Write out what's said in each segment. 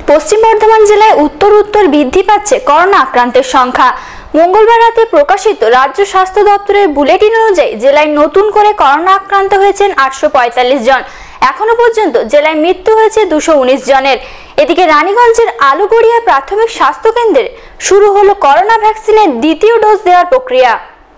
পশ্চিম বর্ধমান জেলায় উত্তর বৃদ্ধি পাচ্ছে করোনা আক্রান্তের সংখ্যা। মঙ্গলবার রাতে প্রকাশিত রাজ্য স্বাস্থ্য দপ্তরের বুলেটিন অনুযায়ী জেলায় নতুন করে করোনা আক্রান্ত হয়েছেন 845 জন। এখনো পর্যন্ত জেলায় মৃত্যু হয়েছে 219 জনের। এদিকে রানীগঞ্জের আলুগড়িয়া প্রাথমিক স্বাস্থ্য কেন্দ্রে শুরু হলো করোনা ভ্যাকসিনের দ্বিতীয় ডোজ দেওয়ার প্রক্রিয়া।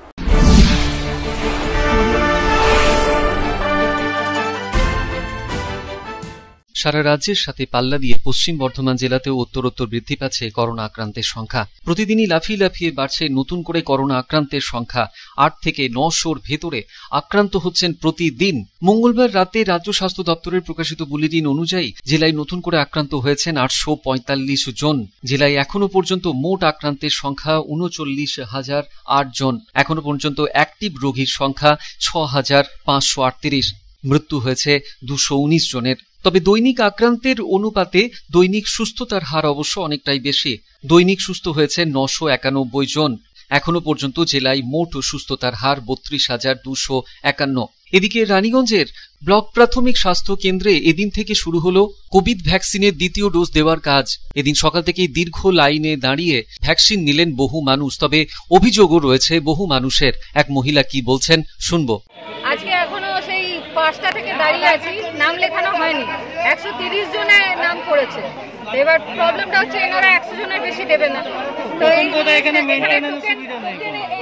সারা রাজ্যের সাথে পাল্লা দিয়ে পশ্চিম বর্ধমান জেলাতেও উত্তরোত্তর বৃদ্ধি পাচ্ছে করোনা আক্রান্তের সংখ্যা। প্রতিদিনই লাফিয়ে লাফিয়ে বাড়ছে নতুন করে করোনা আক্রান্তের সংখ্যা। 8 থেকে 900-র ভেতরে আক্রান্ত হচ্ছেন প্রতিদিন। মঙ্গলবার রাতে রাজ্য স্বাস্থ্য দপ্তরের প্রকাশিত বুলেটিন অনুযায়ী জেলায় নতুন করে আক্রান্ত হয়েছেন 845 জন। জেলায় এখনো পর্যন্ত মোট আক্রান্তের সংখ্যা 39,008 জন। এখনো পর্যন্ত অ্যাক্টিভ রোগীর সংখ্যা 6,538। মৃত্যু হয়েছে 219 জনের। তবে দৈনিক আক্রান্তের অনুপাতে দৈনিক সুস্থতার হার অবশ্য অনেকটাই বেশি। দৈনিক সুস্থ হয়েছে 991 জন। এখনো পর্যন্ত জেলায় মোট সুস্থতার হার 32,251। এদিকে রানীগঞ্জের ব্লক প্রাথমিক স্বাস্থ্য কেন্দ্রে এদিন থেকে শুরু হলো কোভিড ভ্যাকসিনের দ্বিতীয় ডোজ দেওয়ার কাজ। এদিন সকাল থেকেই দীর্ঘ লাইনে দাঁড়িয়ে ভ্যাকসিন নিলেন বহু মানুষ। তবে অভিযোগও রয়েছে বহু মানুষের। এক মহিলা কি বলছেন শুনবো। আজকে এখনো সেই 5টা থেকে দাঁড়িয়ে আছি, নাম লেখানো হয়নি। 130 জনের নাম পড়েছে। এবার প্রবলেমটা হচ্ছে এনারা 100 জনের বেশি দেবে না। তো এখানে মেইনটেনেন্স সুবিধা নেই।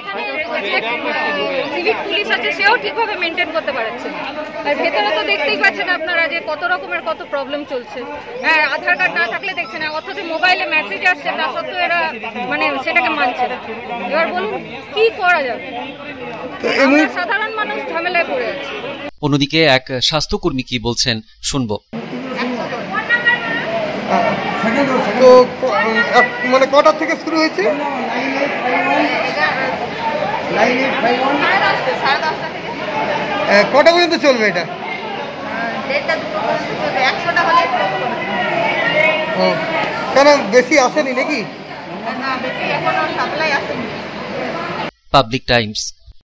সিভিক পুলিশ আছে, সেও ঠিকভাবে মেইনটেইন করতে পারছে না। আর ভেতরে তো দেখতেই পাচ্ছেন আপনারা যে কত রকমের কত প্রবলেম চলছে। হ্যাঁ, আধার কার্ড না থাকলে দেখছে না, অথচ মোবাইলে মেসেজ আসছে, তা সত্ত্বেও এরা সেটাকে মানছে না। এবার বলুন কি করা যাবে? আমরা সাধারণ মানুষ ঝামেলায় পড়ে আছি। অন্যদিকে এক স্বাস্থ্যকর্মী কি বলছেন শুনবো। তো কটা থেকে শুরু হয়েছে? কটা পর্যন্ত চলবে এটা? কেন বেশি আসেনি নাকি? Public Times.